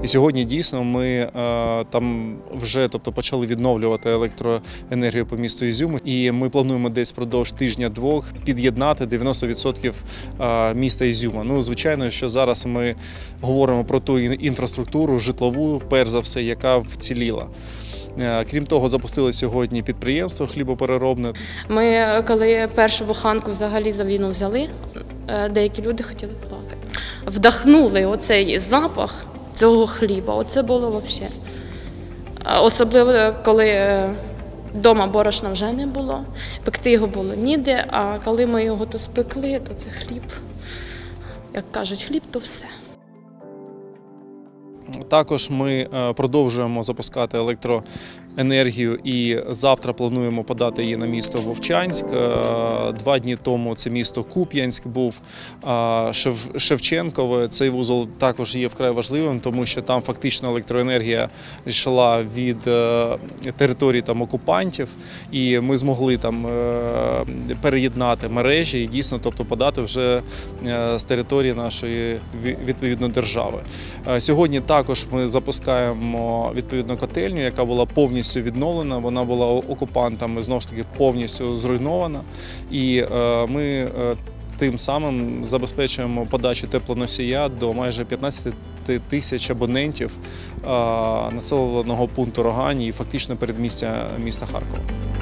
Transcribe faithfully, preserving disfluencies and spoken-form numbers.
І сьогодні дійсно ми там вже тобто, почали відновлювати електроенергію по місту Ізюму. І ми плануємо десь впродовж тижня-двох під'єднати дев'яносто відсотків міста Ізюма. Ну, звичайно, що зараз ми говоримо про ту інфраструктуру житлову, перш за все, яка вціліла. Крім того, запустили сьогодні підприємство хлібопереробне. Ми, коли першу буханку взагалі за війну взяли, деякі люди хотіли плакати. Вдохнули оцей запах цього хліба, оце було взагалі. Особливо, коли вдома борошна вже не було, пекти його було ніде, а коли ми його то спекли, то це хліб, як кажуть, хліб – то все. Також ми продовжуємо запускати електроенергію і завтра плануємо подати її на місто Вовчанськ. Два дні тому це місто Куп'янськ був, Шевченкове. Цей вузол також є вкрай важливим, тому що там фактично електроенергія йшла від території там, окупантів, і ми змогли там переєднати мережі і дійсно тобто, подати вже з території нашої відповідно держави. Сьогодні також ми запускаємо відповідну котельню, яка була повністю відновлена, вона була окупантами знову ж таки повністю зруйнована. І ми тим самим забезпечуємо подачу теплоносія до майже п'ятнадцяти тисяч абонентів населеного пункту Рогані і фактично передмістя міста Харкова.